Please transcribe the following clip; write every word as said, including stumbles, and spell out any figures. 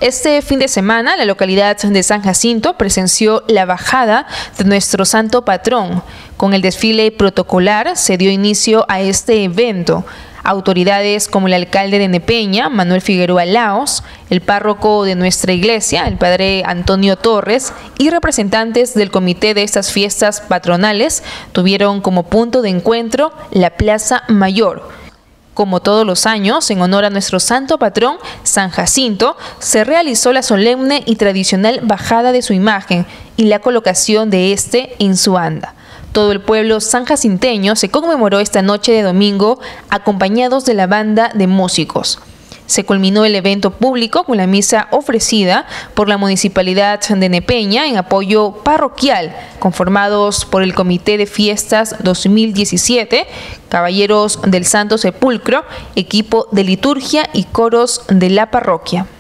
Este fin de semana, la localidad de San Jacinto presenció la bajada de nuestro santo patrón. Con el desfile protocolar se dio inicio a este evento. Autoridades como el alcalde de Nepeña, Manuel Figueroa Laos, el párroco de nuestra iglesia, el padre Antonio Torres, y representantes del comité de estas fiestas patronales tuvieron como punto de encuentro la Plaza Mayor. Como todos los años, en honor a nuestro santo patrón, San Jacinto, se realizó la solemne y tradicional bajada de su imagen y la colocación de este en su anda. Todo el pueblo sanjacinteño se conmemoró esta noche de domingo acompañados de la banda de músicos. Se culminó el evento público con la misa ofrecida por la Municipalidad de Nepeña en apoyo parroquial, conformados por el Comité de Fiestas dos mil diecisiete, Caballeros del Santo Sepulcro, equipo de liturgia y coros de la parroquia.